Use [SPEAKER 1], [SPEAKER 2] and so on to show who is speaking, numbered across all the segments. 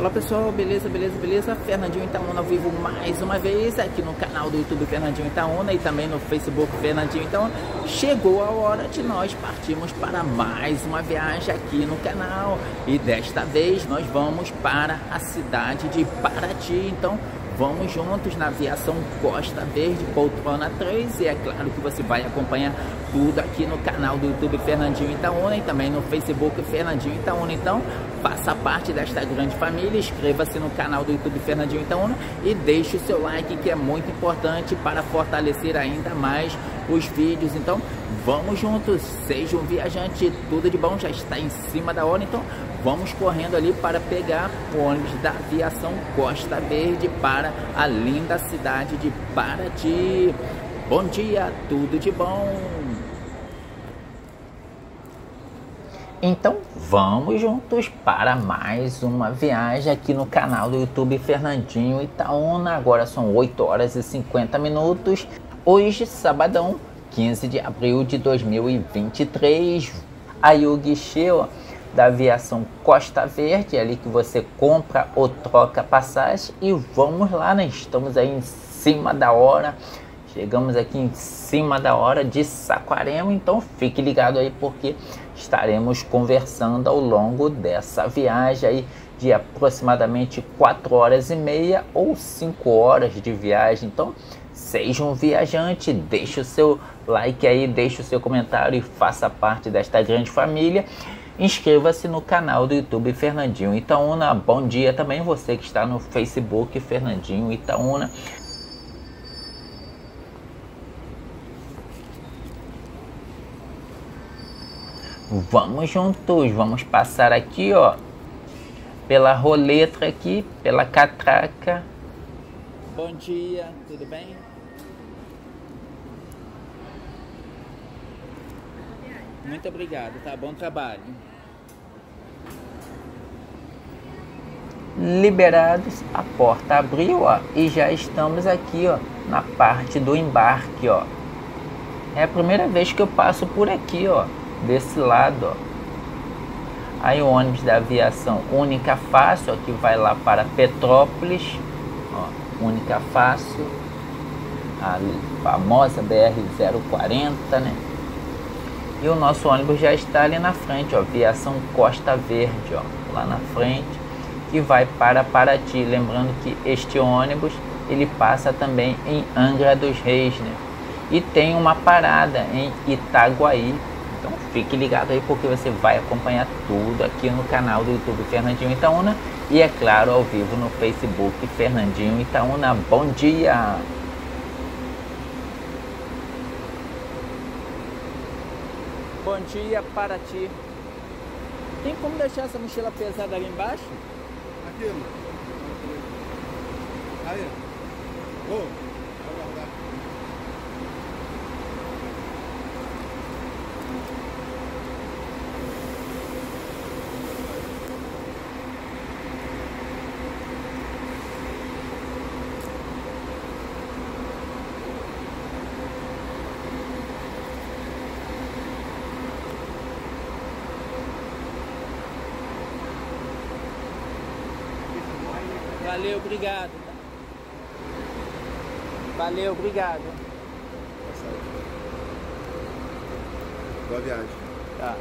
[SPEAKER 1] Fala pessoal, beleza, beleza, beleza? Fernandinho Itaúna ao vivo mais uma vez aqui no canal do YouTube Fernandinho Itaúna e também no Facebook Fernandinho Itaúna. Chegou a hora de nós partirmos para mais uma viagem aqui no canal e desta vez nós vamos para a cidade de Paraty. Então vamos juntos na aviação Costa Verde, poltrona 3, e é claro que você vai acompanhar tudo aqui no canal do YouTube Fernandinho Itaúna e também no Facebook Fernandinho Itaúna. Então faça parte desta grande família, inscreva-se no canal do YouTube Fernandinho Itaúna e deixe o seu like, que é muito importante para fortalecer ainda mais os vídeos. Então vamos juntos, seja um viajante, tudo de bom, já está em cima da hora, então vamos correndo ali para pegar o ônibus da aviação Costa Verde para a linda cidade de Paraty. Bom dia, tudo de bom. Então vamos juntos para mais uma viagem aqui no canal do YouTube Fernandinho Itaúna. Agora são 8 horas e 50 minutos. Hoje, sabadão, 15 de abril de 2023. Aí o guichê da aviação Costa Verde, é ali que você compra ou troca passagem. E vamos lá, né? Estamos aí em cima da hora. Chegamos aqui em cima da hora de Saquarema, então fique ligado aí porque estaremos conversando ao longo dessa viagem aí de aproximadamente 4 horas e meia ou 5 horas de viagem. Então seja um viajante, deixe o seu like aí, deixe o seu comentário e faça parte desta grande família. Inscreva-se no canal do YouTube Fernandinho Itaúna. Bom dia também você que está no Facebook Fernandinho Itaúna. Vamos juntos, vamos passar aqui, ó, pela roleta aqui, pela catraca. Bom dia, tudo bem? Muito obrigado, tá? Bom trabalho. Liberados, a porta abriu, ó, e já estamos aqui, ó, na parte do embarque, ó. É a primeira vez que eu passo por aqui, ó, desse lado, ó. Aí o ônibus da aviação Única Fácil, ó, que vai lá para Petrópolis, ó, Única Fácil, a famosa BR-040, né? E o nosso ônibus já está ali na frente, ó, aviação Costa Verde, ó, lá na frente, que vai para Paraty. Lembrando que este ônibus ele passa também em Angra dos Reis, né? E tem uma parada em Itaguaí. Então fique ligado aí porque você vai acompanhar tudo aqui no canal do YouTube Fernandinho Itaúna e é claro ao vivo no Facebook Fernandinho Itaúna. Bom dia! Bom dia, Paraty. Tem como deixar essa mochila pesada ali embaixo?
[SPEAKER 2] Aqui, mano. Aí. Ô, vai guardar.
[SPEAKER 1] Valeu, obrigado. Valeu, obrigado.
[SPEAKER 2] Boa viagem.
[SPEAKER 1] Tá.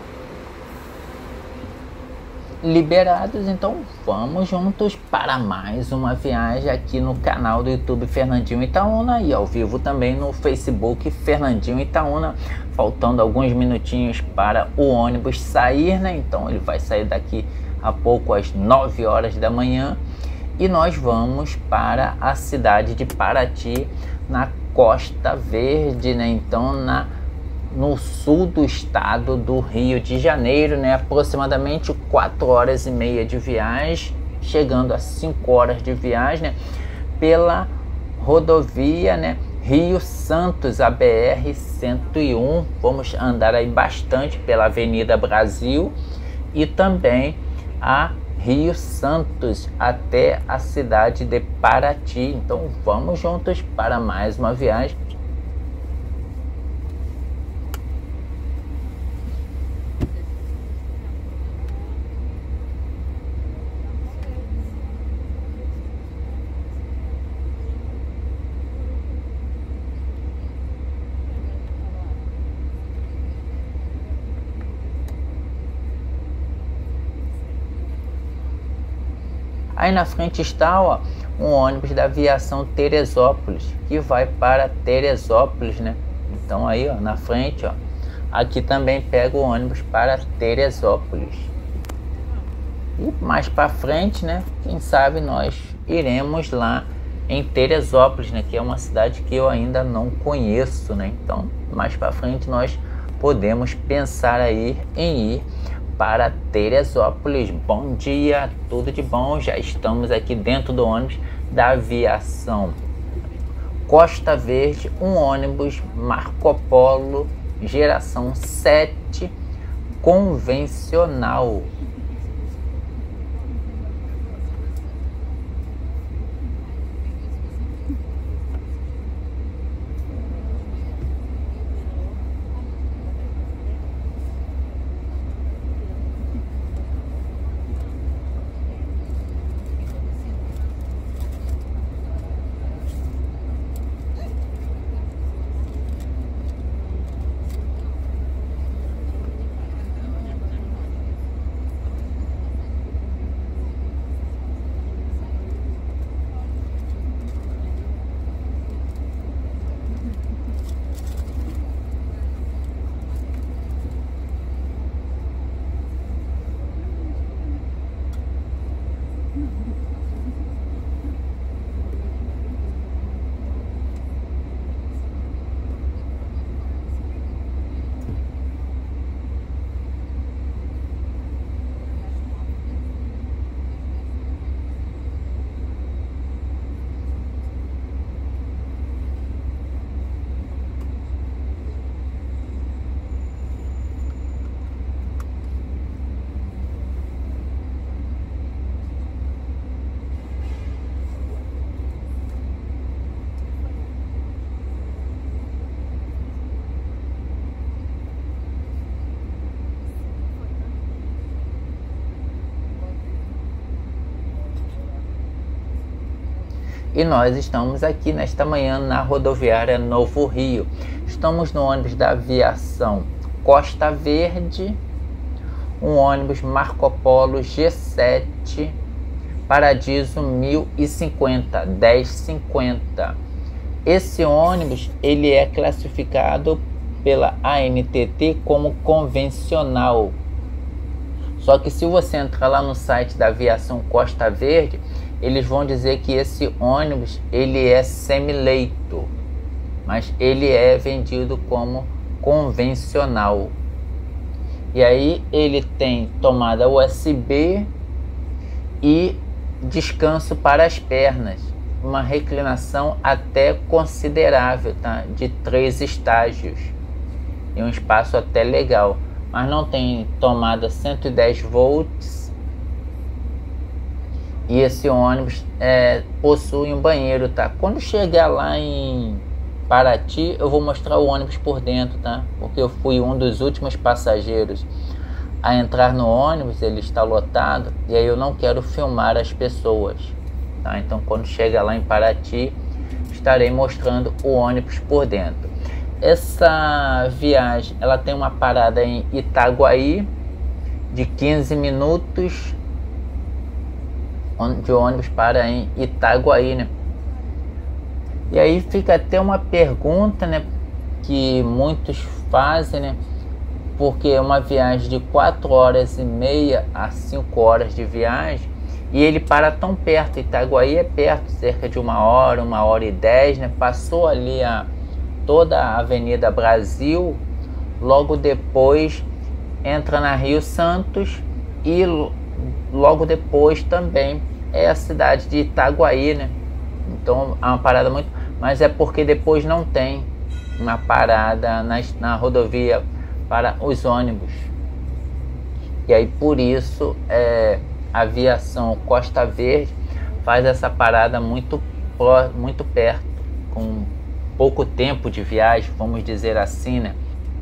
[SPEAKER 1] Liberados, então vamos juntos para mais uma viagem aqui no canal do YouTube Fernandinho Itaúna e ao vivo também no Facebook Fernandinho Itaúna. Faltando alguns minutinhos para o ônibus sair, né? Então ele vai sair daqui a pouco às 9 horas da manhã. E nós vamos para a cidade de Paraty, na Costa Verde, né? Então no sul do estado do Rio de Janeiro, né? Aproximadamente 4 horas e meia de viagem, chegando a 5 horas de viagem, né? Pela rodovia, né? Rio Santos, a BR-101. Vamos andar aí bastante pela Avenida Brasil e também a Rio Santos até a cidade de Paraty. Então vamos juntos para mais uma viagem. Aí na frente está, ó, um ônibus da aviação Teresópolis, que vai para Teresópolis, né? Então aí, ó, na frente, ó, aqui também pega o ônibus para Teresópolis. E mais para frente, né, quem sabe nós iremos lá em Teresópolis, né, que é uma cidade que eu ainda não conheço, né? Então, mais para frente nós podemos pensar aí em ir para Teresópolis. Bom dia, tudo de bom. Já estamos aqui dentro do ônibus da aviação Costa Verde, um ônibus Marco Polo geração 7 convencional. E nós estamos aqui nesta manhã na rodoviária Novo Rio. Estamos no ônibus da aviação Costa Verde, um ônibus Marco Polo G7 Paradiso 1050, 1050. Esse ônibus ele é classificado pela ANTT como convencional. Só que se você entrar lá no site da aviação Costa Verde, eles vão dizer que esse ônibus ele é semileito, mas ele é vendido como convencional. E aí ele tem tomada USB e descanso para as pernas, uma reclinação até considerável, tá? De 3 estágios e um espaço até legal, mas não tem tomada 110 volts. E esse ônibus possui um banheiro, tá? Quando chegar lá em Paraty, eu vou mostrar o ônibus por dentro, tá? Porque eu fui um dos últimos passageiros a entrar no ônibus, ele está lotado, e aí eu não quero filmar as pessoas, tá? Então quando chega lá em Paraty, estarei mostrando o ônibus por dentro. Essa viagem, ela tem uma parada em Itaguaí de 15 minutos de ônibus para em Itaguaí, né? E aí fica até uma pergunta, né, que muitos fazem, né? Porque é uma viagem de 4 horas e meia a 5 horas de viagem, e ele para tão perto. Itaguaí é perto, cerca de 1 hora e 10, né? Passou ali toda a Avenida Brasil, logo depois entra na Rio Santos e logo depois também é a cidade de Itaguaí, né? Então é uma parada muito... Mas é porque depois não tem uma parada na rodovia para os ônibus. E aí por isso a aviação Costa Verde faz essa parada muito perto, com pouco tempo de viagem, vamos dizer assim, né?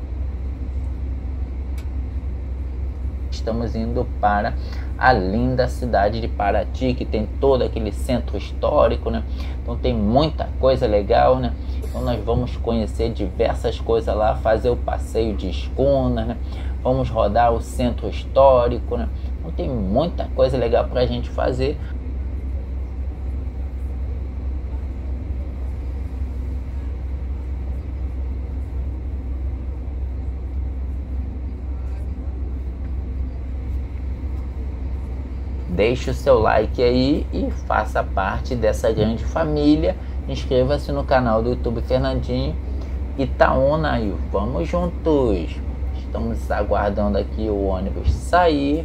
[SPEAKER 1] Estamos indo para a linda cidade de Paraty, que tem todo aquele centro histórico, né? Então tem muita coisa legal, né? Então nós vamos conhecer diversas coisas lá, fazer o passeio de escuna, né? Vamos rodar o centro histórico, né? Então tem muita coisa legal para a gente fazer. deixe o seu like aí e faça parte dessa grande família. Inscreva-se no canal do YouTube Fernandinho Itaúna e vamos juntos. Estamos aguardando aqui o ônibus sair.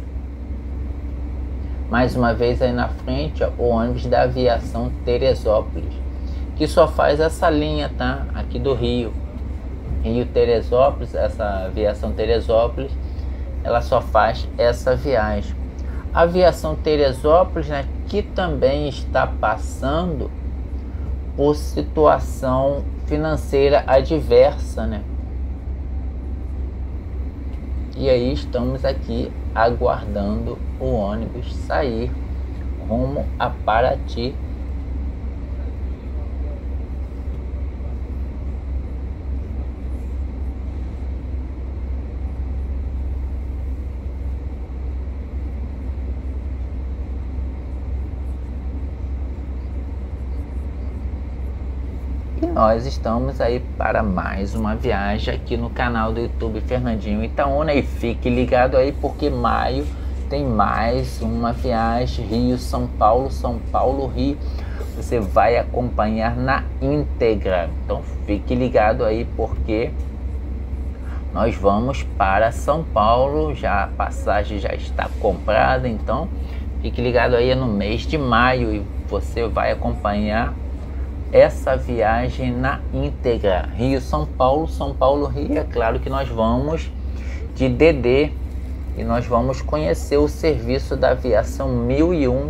[SPEAKER 1] Mais uma vez aí na frente, ó, o ônibus da aviação Teresópolis, que só faz essa linha, tá? Aqui do Rio Teresópolis, essa aviação Teresópolis, ela só faz essa viagem. A aviação Teresópolis, né, que também está passando por situação financeira adversa, né? E aí estamos aqui aguardando o ônibus sair rumo a Paraty. E nós estamos aí para mais uma viagem aqui no canal do YouTube Fernandinho Itaúna. E fique ligado aí porque maio tem mais uma viagem Rio-São Paulo, São Paulo-Rio. Você vai acompanhar na íntegra. Então fique ligado aí porque nós vamos para São Paulo. Já a passagem já está comprada, então fique ligado aí, é no mês de maio e você vai acompanhar essa viagem na íntegra. Rio-São Paulo, São Paulo-Rio. É claro que nós vamos de DD e nós vamos conhecer o serviço da aviação 1001.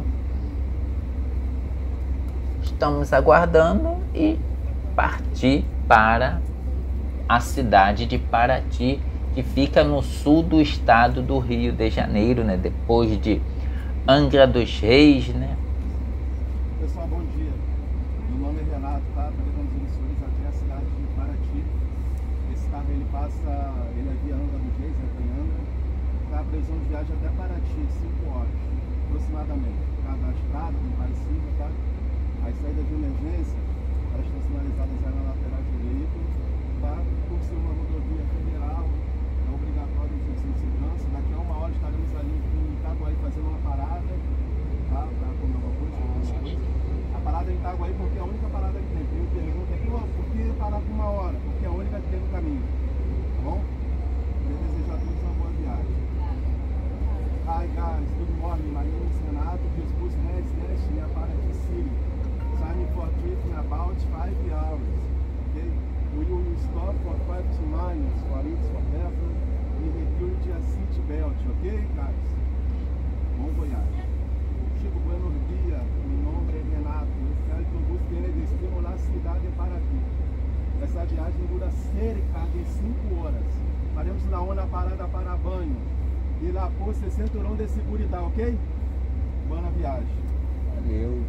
[SPEAKER 1] Estamos aguardando e partir para a cidade de Paraty, que fica no sul do estado do Rio de Janeiro, né? Depois de Angra dos Reis, né?
[SPEAKER 2] Pessoal, bom dia. Meu nome é Renato, tá? Levando os senhores até a cidade de Paraty. Esse carro ele passa, ele é via Angra dos Reis, né? Em Angra. Tá? A previsão de viagem até Paraty, 5 horas aproximadamente. Tá? Da estrada, como parecida, tá? As saídas de emergência, elas estão sinalizadas aí na lateral direita, tá? Por ser uma rodovia federal, é obrigatório o exercício de segurança. Daqui a 1 hora estaremos ali em Itaguaí fazendo uma parada, tá? Para comer alguma coisa. A parada é em Itaguaí porque é a única parada que tem. Tem uma pergunta aqui, ó, por que parar por 1 hora? Porque é a única que tem no caminho, tá bom? Queria desejar a todos uma boa viagem. Hi guys, good morning, my name is Renato, this bus heads next near Paraty City. Time for trip in about 5 hours, okay? We will stop for 5 minutes for it for effort and security a seat belt, okay guys? Bom voyage. Chico, buenos dias, meu nome é Renato, espero que o bus tenha destino na cidade de Paraty. Essa viagem dura cerca de 5 horas. Faremos na onda parada para banho e lá por 60 de segurança, ok? Boa viagem.
[SPEAKER 1] Valeu.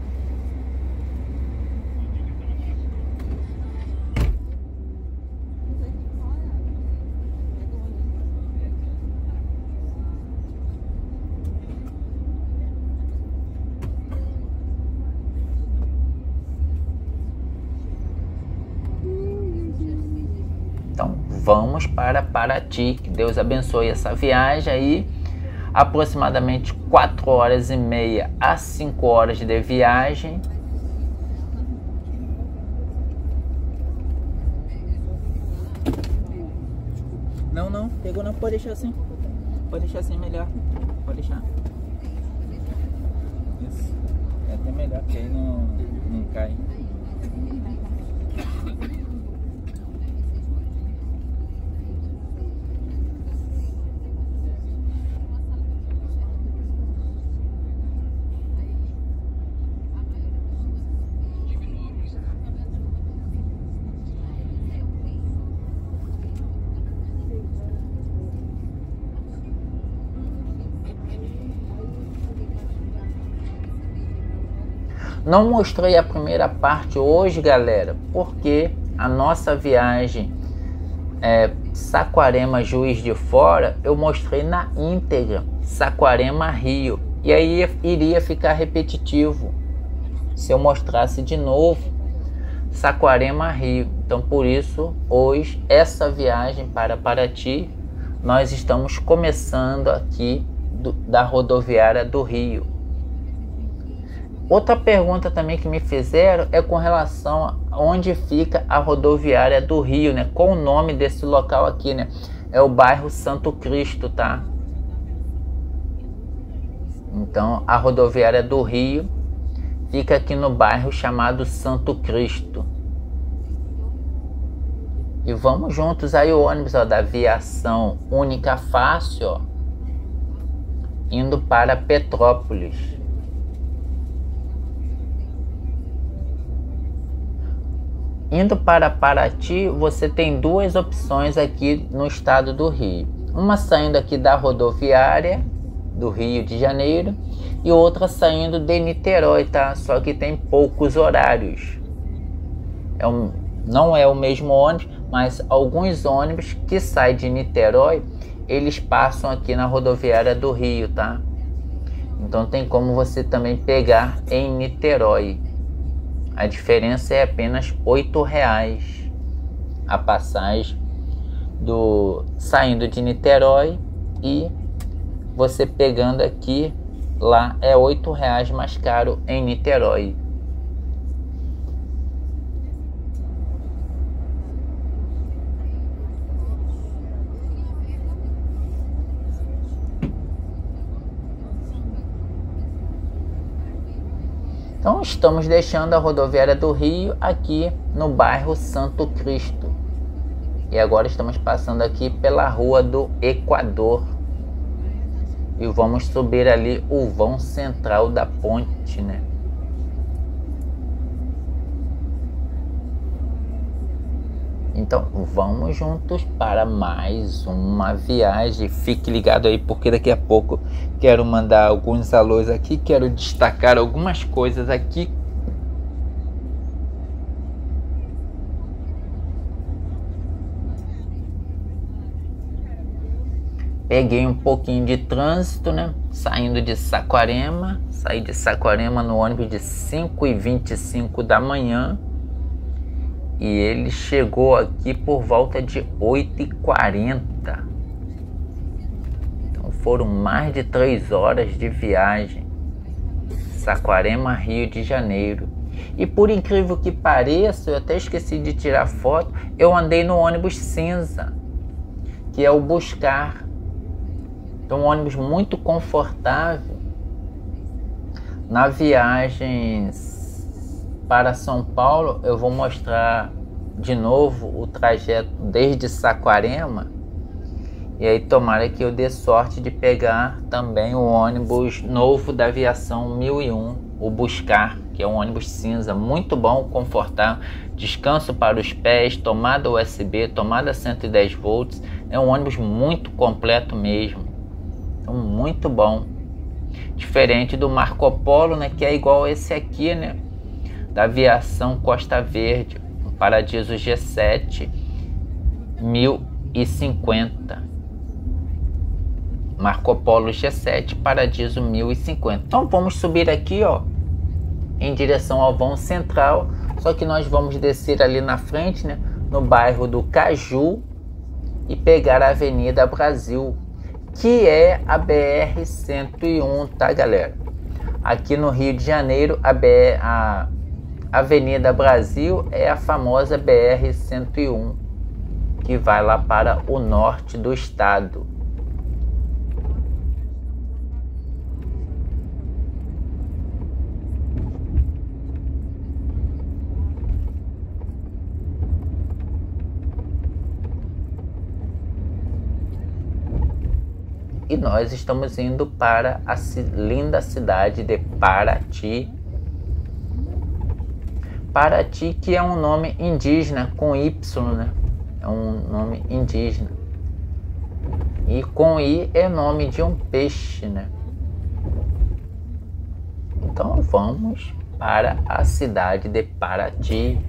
[SPEAKER 1] Então vamos para Paraty, que Deus abençoe essa viagem aí, aproximadamente 4 horas e meia a 5 horas de viagem. Não, pegou não, pode deixar assim melhor, pode deixar. Isso, é até melhor, porque aí não cai. Não mostrei a primeira parte hoje, galera, porque a nossa viagem Saquarema Juiz de Fora eu mostrei na íntegra, Saquarema Rio, e aí iria ficar repetitivo se eu mostrasse de novo Saquarema Rio. Então por isso hoje essa viagem para Paraty nós estamos começando aqui da rodoviária do Rio. Outra pergunta também que me fizeram é com relação a onde fica a rodoviária do Rio, né? Qual o nome desse local aqui, né? É o bairro Santo Cristo, tá? Então, a rodoviária do Rio fica aqui no bairro chamado Santo Cristo. E vamos juntos aí o ônibus, ó, da Viação Única Fácil, ó, indo para Petrópolis. Indo para Paraty, você tem duas opções aqui no estado do Rio. Uma saindo aqui da rodoviária do Rio de Janeiro e outra saindo de Niterói, tá? Só que tem poucos horários. Não é o mesmo ônibus, mas alguns ônibus que saem de Niterói, eles passam aqui na rodoviária do Rio, tá? Então tem como você também pegar em Niterói. A diferença é apenas R$8 a passagem saindo de Niterói, e você pegando aqui, lá é R$8 mais caro em Niterói. Então estamos deixando a rodoviária do Rio aqui no bairro Santo Cristo. E agora estamos passando aqui pela Rua do Equador. E vamos subir ali o vão central da ponte, né? Então vamos juntos para mais uma viagem. Fique ligado aí, porque daqui a pouco quero mandar alguns alôs aqui, quero destacar algumas coisas aqui. Peguei um pouquinho de trânsito, né? Saindo de Saquarema, saí de Saquarema no ônibus de 5h25 da manhã. E ele chegou aqui por volta de 8h40. Então foram mais de 3 horas de viagem. Saquarema, Rio de Janeiro. E por incrível que pareça, eu até esqueci de tirar foto, eu andei no ônibus cinza, que é o Buscar. Então um ônibus muito confortável. Na viagem para São Paulo, eu vou mostrar de novo o trajeto desde Saquarema. E aí tomara que eu dê sorte de pegar também o ônibus novo da Aviação 1001, o Buscar, que é um ônibus cinza, muito bom, confortável, descanso para os pés, tomada USB, tomada 110 volts. É um ônibus muito completo mesmo. Então, muito bom. Diferente do Marco Polo, né, que é igual esse aqui, né? Da Aviação Costa Verde, um Paradiso G7 1050. Marco Polo G7, Paradiso 1050. Então vamos subir aqui, ó, em direção ao vão central. Só que nós vamos descer ali na frente, né, no bairro do Caju, e pegar a Avenida Brasil, que é a BR-101, tá, galera? Aqui no Rio de Janeiro, a Avenida Brasil é a famosa BR-101, que vai lá para o norte do estado. E nós estamos indo para a linda cidade de Paraty. Paraty, que é um nome indígena com Y, né? É um nome indígena. E com I é nome de um peixe, né? Então vamos para a cidade de Paraty.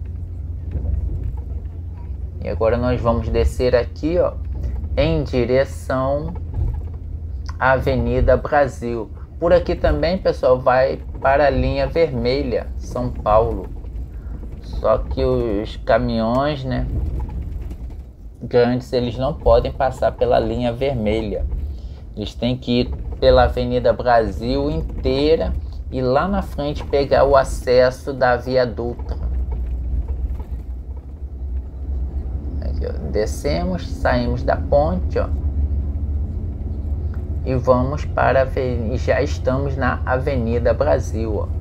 [SPEAKER 1] E agora nós vamos descer aqui, ó, em direção à Avenida Brasil. Por aqui também, pessoal, vai para a linha vermelha, São Paulo. Só que os caminhões, né, grandes, eles não podem passar pela linha vermelha. Eles têm que ir pela Avenida Brasil inteira e lá na frente pegar o acesso da Via Dutra. Aqui, ó, descemos, saímos da ponte, ó, e vamos para a já estamos na Avenida Brasil, ó.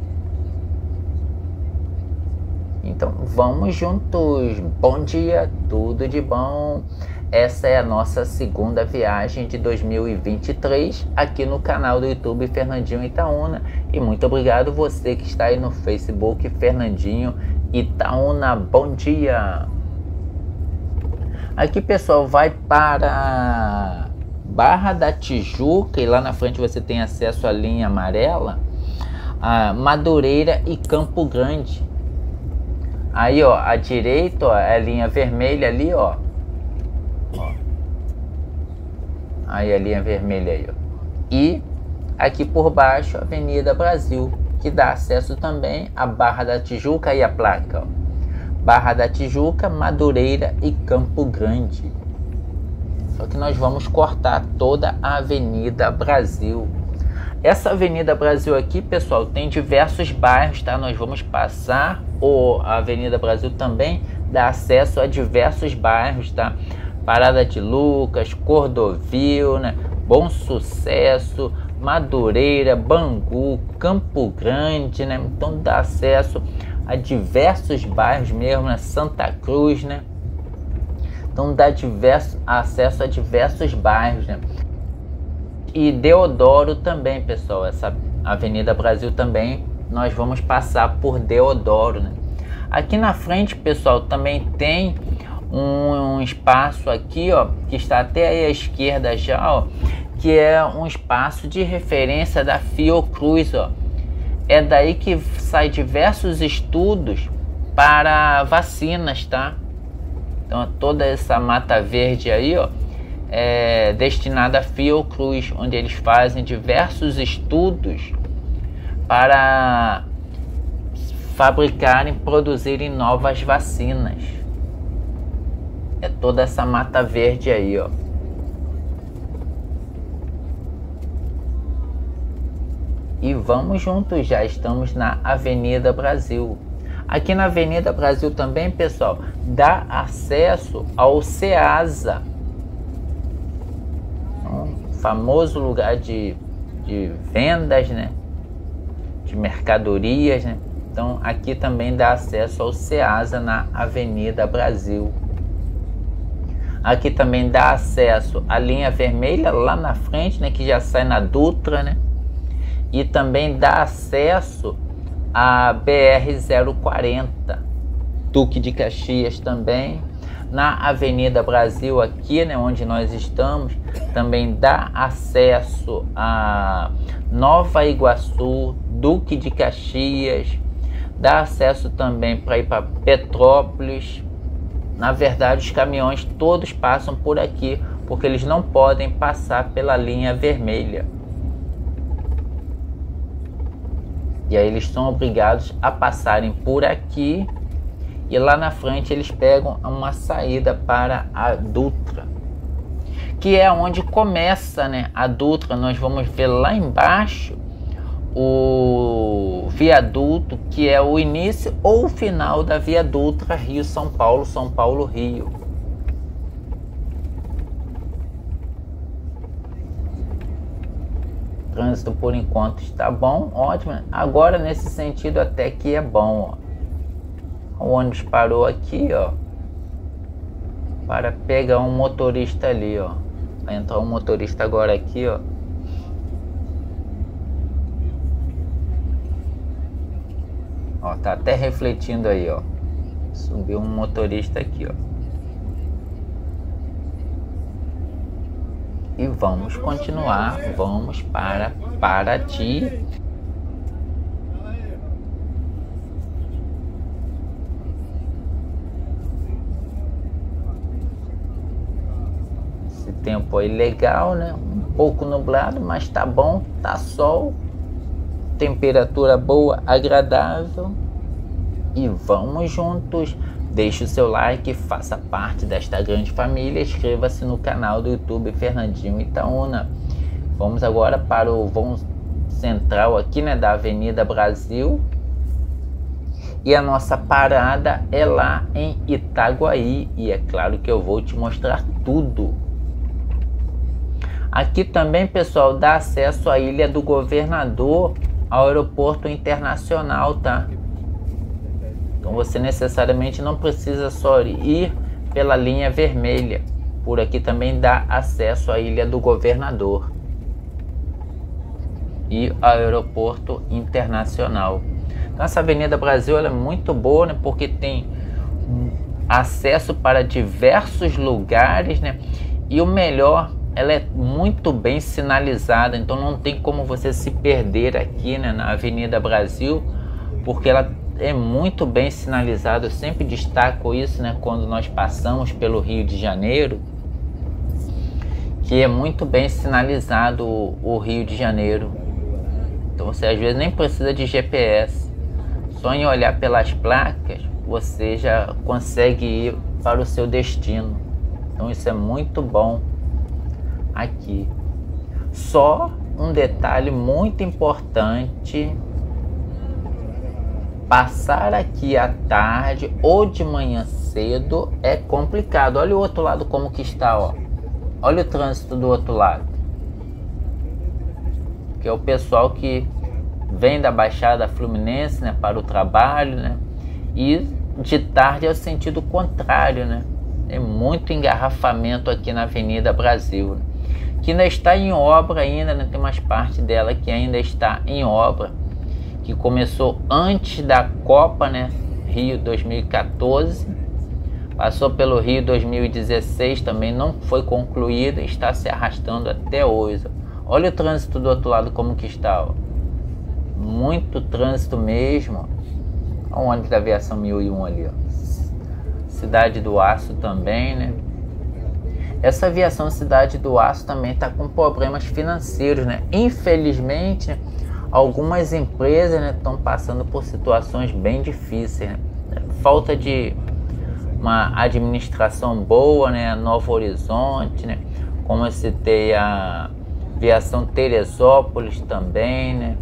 [SPEAKER 1] Então vamos juntos. Bom dia, tudo de bom. Essa é a nossa segunda viagem de 2023 aqui no canal do YouTube Fernandinho Itaúna. E muito obrigado você que está aí no Facebook Fernandinho Itaúna. Bom dia. Aqui, pessoal, vai para Barra da Tijuca e lá na frente você tem acesso à linha amarela, a Madureira e Campo Grande. Aí, ó, à direita, ó, é a linha vermelha ali, ó. Aí a linha vermelha aí, ó. E aqui por baixo a Avenida Brasil, que dá acesso também à Barra da Tijuca e a placa, ó. Barra da Tijuca, Madureira e Campo Grande. Só que nós vamos cortar toda a Avenida Brasil. Essa Avenida Brasil aqui, pessoal, tem diversos bairros, tá? Nós vamos passar, a Avenida Brasil também dá acesso a diversos bairros, tá? Parada de Lucas, Cordovil, né? Bom Sucesso, Madureira, Bangu, Campo Grande, né? Então dá acesso a diversos bairros mesmo, né? Santa Cruz, né? Então dá acesso a diversos bairros, né? E Deodoro também, pessoal. Essa Avenida Brasil também nós vamos passar por Deodoro, né? Aqui na frente, pessoal, também tem um espaço aqui, ó, que está até aí à esquerda já, ó, que é um espaço de referência da Fiocruz, ó. É daí que sai diversos estudos para vacinas, tá? Então toda essa mata verde aí, ó, é destinada à Fiocruz, onde eles fazem diversos estudos para fabricarem, produzirem novas vacinas. É toda essa mata verde aí, ó. E vamos juntos, já estamos na Avenida Brasil. Aqui na Avenida Brasil também, pessoal, dá acesso ao Ceasa, um famoso lugar de vendas, né? De mercadorias, né? Então aqui também dá acesso ao Ceasa na Avenida Brasil. Aqui também dá acesso à linha vermelha lá na frente, né, que já sai na Dutra, né? E também dá acesso à BR-040, Duque de Caxias também. Na Avenida Brasil aqui, né, onde nós estamos, também dá acesso a Nova Iguaçu, Duque de Caxias. Dá acesso também para ir para Petrópolis. Na verdade, os caminhões todos passam por aqui, porque eles não podem passar pela linha vermelha. E aí eles são obrigados a passarem por aqui. E lá na frente eles pegam uma saída para a Dutra, que é onde começa, né, a Dutra. Nós vamos ver lá embaixo o viaduto, que é o início ou o final da Via Dutra Rio-São Paulo, São Paulo-Rio. Trânsito por enquanto está bom, ótimo. Agora nesse sentido até que é bom, ó. O ônibus parou aqui, ó, para pegar um motorista ali, ó. Vai entrar um motorista agora aqui, ó. Ó, tá até refletindo aí, ó. Subiu um motorista aqui, ó. E vamos continuar, vamos para Paraty. Esse tempo aí legal, né? Um pouco nublado, mas tá bom, tá sol. Temperatura boa, agradável. E vamos juntos. Deixe o seu like, faça parte desta grande família, inscreva-se no canal do YouTube Fernandinho Itaúna. Vamos agora para o vão central aqui, né, da Avenida Brasil. E a nossa parada é lá em Itaguaí. E é claro que eu vou te mostrar tudo. Aqui também, pessoal, dá acesso à Ilha do Governador, ao aeroporto internacional, tá? Então você necessariamente não precisa só ir pela linha vermelha. Por aqui também dá acesso à Ilha do Governador e ao aeroporto internacional. Então essa Avenida Brasil ela é muito boa, né? Porque tem acesso para diversos lugares, né? E o melhor, ela é muito bem sinalizada, então não tem como você se perder aqui, né, na Avenida Brasil, porque ela é muito bem sinalizada. Eu sempre destaco isso, né, quando nós passamos pelo Rio de Janeiro, que é muito bem sinalizado o Rio de Janeiro. Então você às vezes nem precisa de GPS, só em olhar pelas placas você já consegue ir para o seu destino. Então isso é muito bom aqui. Só um detalhe muito importante: passar aqui à tarde ou de manhã cedo é complicado. Olha o outro lado como que está, ó. Olha o trânsito do outro lado, que é o pessoal que vem da Baixada Fluminense, né, para o trabalho, né? E de tarde é o sentido contrário, né? É muito engarrafamento aqui na Avenida Brasil, né? Que ainda está em obra ainda, né? Tem umas partes dela que ainda está em obra, que começou antes da Copa, né? Rio 2014, passou pelo Rio 2016, também não foi concluída, está se arrastando até hoje. Olha o trânsito do outro lado como que está, ó. Muito trânsito mesmo. Olha o ônibus da Aviação 1001 ali, ó. Cidade do Aço também, né? Essa Aviação Cidade do Aço também está com problemas financeiros, né? Infelizmente, né, algumas empresas, né, estão passando por situações bem difíceis, né? Falta de uma administração boa, né? Novo Horizonte, né? Como eu citei, a Aviação Teresópolis também, né?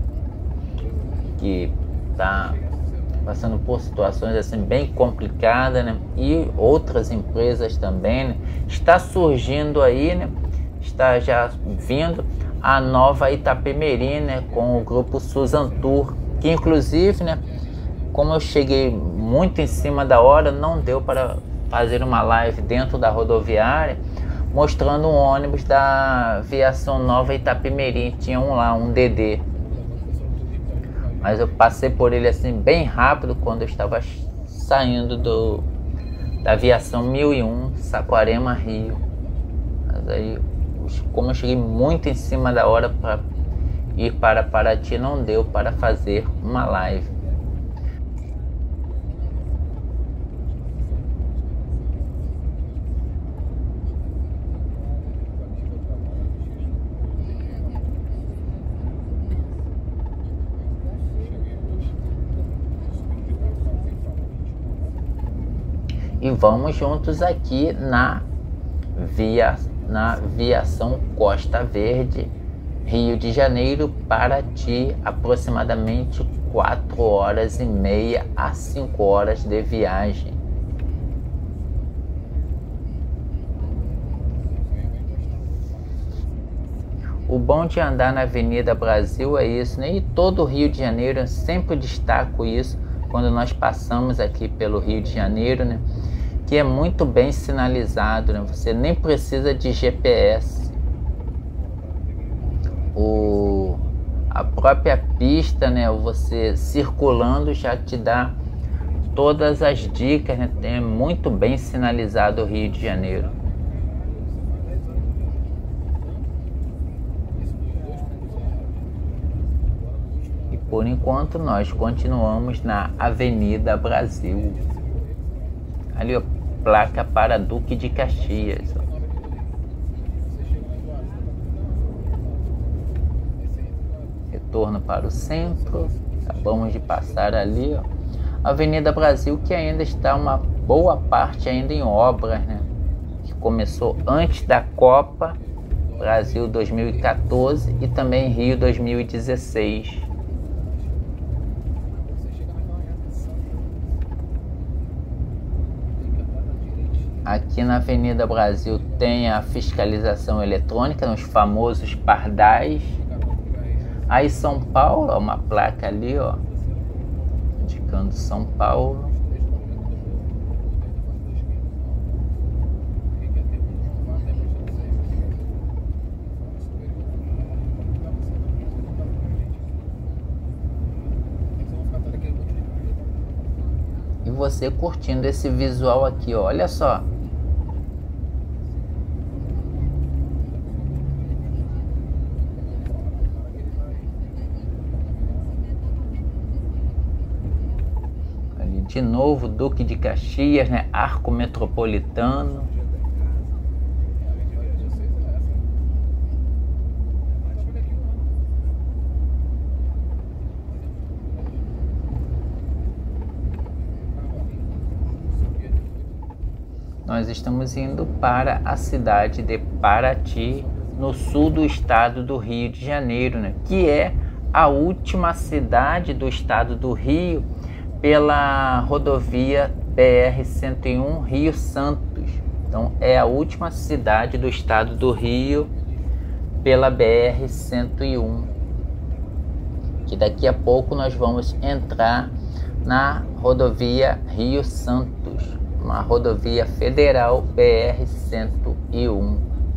[SPEAKER 1] Que está passando por situações assim bem complicadas, né? E outras empresas também, né? Está surgindo aí, né? Está já vindo a nova Itapemirim, né? Com o grupo Suzantur, que inclusive, né? Como eu cheguei muito em cima da hora, não deu para fazer uma live dentro da rodoviária mostrando um ônibus da Aviação Nova Itapemirim. Tinha um lá, um DD. Mas eu passei por ele assim bem rápido quando eu estava saindo da Aviação 1001 Saquarema Rio. Mas aí, como eu cheguei muito em cima da hora para ir para Paraty, não deu para fazer uma live. E vamos juntos aqui na Aviação Costa Verde, Rio de Janeiro, Paraty, aproximadamente 4h30 a 5 horas de viagem. O bom de andar na Avenida Brasil é isso, né? E todo o Rio de Janeiro, eu sempre destaco isso quando nós passamos aqui pelo Rio de Janeiro, né? Que é muito bem sinalizado, né? Você nem precisa de GPS. A própria pista, né? Você circulando já te dá todas as dicas, né? É muito bem sinalizado o Rio de Janeiro. E por enquanto nós continuamos na Avenida Brasil. Ali, ó, placa para Duque de Caxias. Ó. Retorno para o centro. Acabamos de passar ali, ó. Avenida Brasil, que ainda está uma boa parte ainda em obras, né? Que começou antes da Copa. Brasil 2014 e também Rio 2016. Aqui na Avenida Brasil tem a fiscalização eletrônica nos famosos pardais. Aí São Paulo, ó, uma placa ali, ó, indicando São Paulo. E você curtindo esse visual aqui, ó, olha só. De novo, Duque de Caxias, né? Arco Metropolitano. Nós estamos indo para a cidade de Paraty, no sul do estado do Rio de Janeiro, né? Que é a última cidade do estado do Rio pela rodovia BR-101 Rio Santos. Então é a última cidade do estado do Rio pela BR-101, que daqui a pouco nós vamos entrar na rodovia Rio Santos, uma rodovia federal BR-101.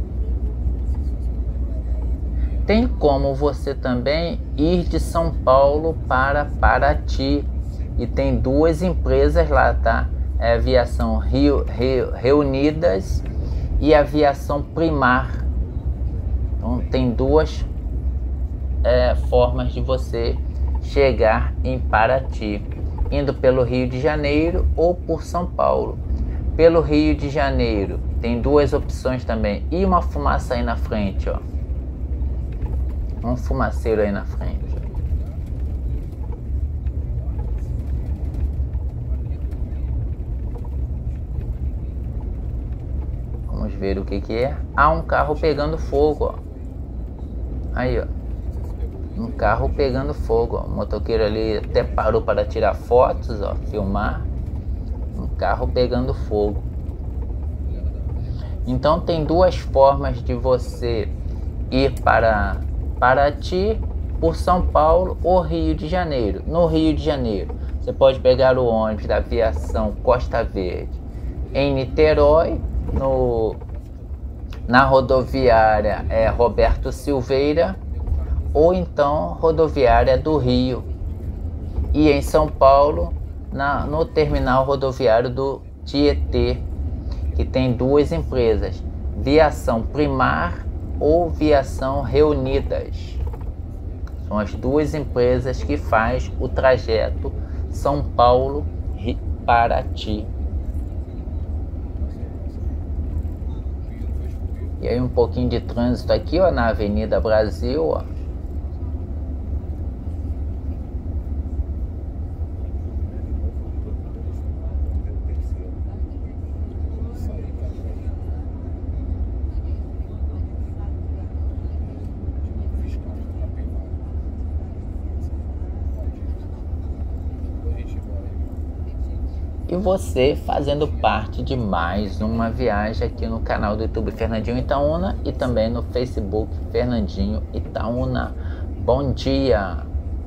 [SPEAKER 1] Tem como você também ir de São Paulo para Paraty. E tem duas empresas lá, tá? É a Aviação Reunidas e a Aviação Primar. Então tem duas formas de você chegar em Paraty, indo pelo Rio de Janeiro ou por São Paulo. Pelo Rio de Janeiro tem duas opções também. E uma fumaça aí na frente, ó. Um fumaceiro aí na frente. Vamos ver o que que é. Ah, um carro pegando fogo, ó. Aí, ó. Um carro pegando fogo, ó. O motoqueiro ali até parou para tirar fotos, ó, filmar. Um carro pegando fogo. Então tem duas formas de você ir para Paraty por São Paulo ou Rio de Janeiro. No Rio de Janeiro, você pode pegar o ônibus da Aviação Costa Verde em Niterói, na rodoviária Roberto Silveira, ou então rodoviária do Rio, e em São Paulo no terminal rodoviário do Tietê, que tem duas empresas, Viação Primar ou Viação Reunidas. São as duas empresas que faz o trajeto São Paulo-Paraty. E aí um pouquinho de trânsito aqui, ó, na Avenida Brasil, ó. E você fazendo parte de mais uma viagem aqui no canal do YouTube Fernandinho Itaúna e também no Facebook Fernandinho Itaúna. Bom dia!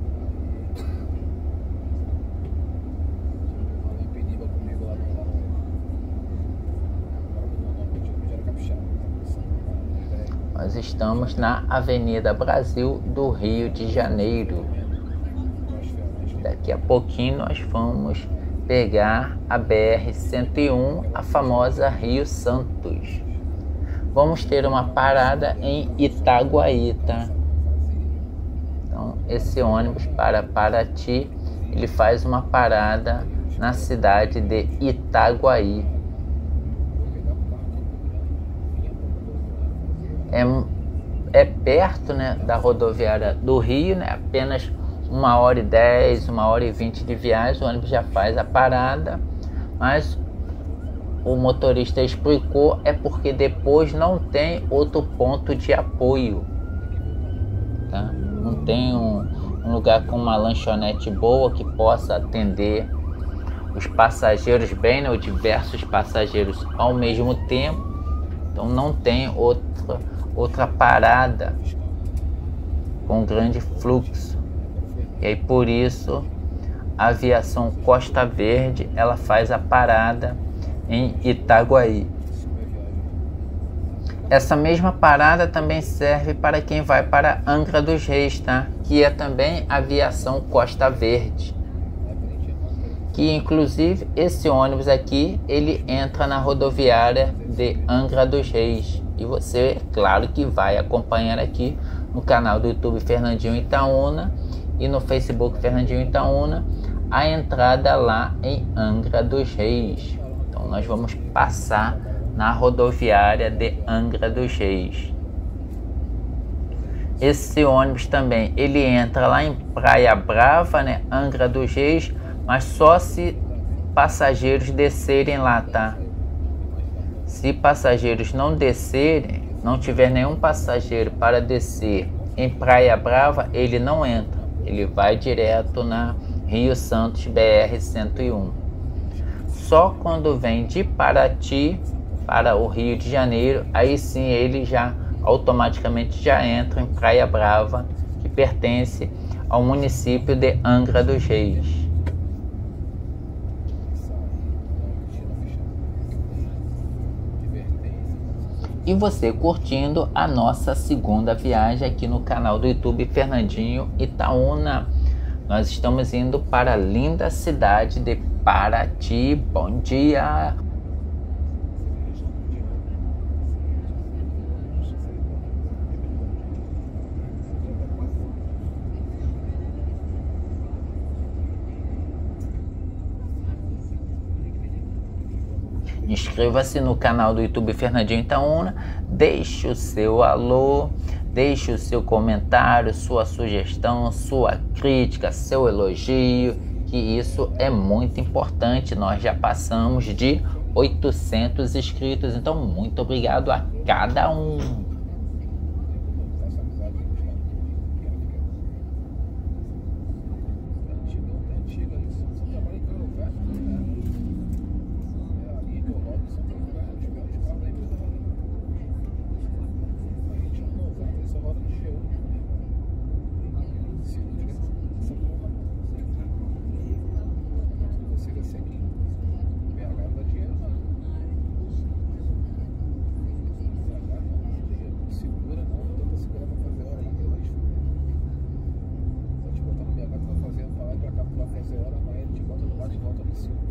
[SPEAKER 1] Nós estamos na Avenida Brasil do Rio de Janeiro. Daqui a pouquinho nós vamos pegar a BR-101, a famosa Rio Santos. Vamos ter uma parada em Itaguaí, tá? Então, esse ônibus para Paraty, ele faz uma parada na cidade de Itaguaí. É perto, né, da rodoviária do Rio, né? Apenas 1h10, 1h20 de viagem, o ônibus já faz a parada, mas o motorista explicou, é porque depois não tem outro ponto de apoio, tá? Não tem um lugar com uma lanchonete boa que possa atender os passageiros bem, né, ou diversos passageiros ao mesmo tempo. Então não tem outra parada com grande fluxo. E aí por isso a aviação Costa Verde ela faz a parada em Itaguaí. Essa mesma parada também serve para quem vai para Angra dos Reis, tá? Que é também aviação Costa Verde. Que inclusive esse ônibus aqui, ele entra na rodoviária de Angra dos Reis. E você, é claro que vai acompanhar aqui no canal do YouTube Fernandinho Itaúna e no Facebook Fernandinho Itaúna a entrada lá em Angra dos Reis. Então nós vamos passar na rodoviária de Angra dos Reis. Esse ônibus também, ele entra lá em Praia Brava, né, Angra dos Reis, mas só se passageiros descerem lá, tá? Se passageiros não descerem, não tiver nenhum passageiro para descer em Praia Brava, ele não entra. Ele vai direto na Rio Santos BR-101. Só quando vem de Paraty para o Rio de Janeiro, aí sim ele já automaticamente já entra em Praia Brava, que pertence ao município de Angra dos Reis. E você curtindo a nossa segunda viagem aqui no canal do YouTube Fernandinho Itaúna. Nós estamos indo para a linda cidade de Paraty. Bom dia! Inscreva-se no canal do YouTube Fernandinho Itaúna, deixe o seu alô, deixe o seu comentário, sua sugestão, sua crítica, seu elogio, que isso é muito importante. Nós já passamos de 800 inscritos, então muito obrigado a cada um.
[SPEAKER 2] Fazer hora, amanhã a gente bota no bate e volta no 5.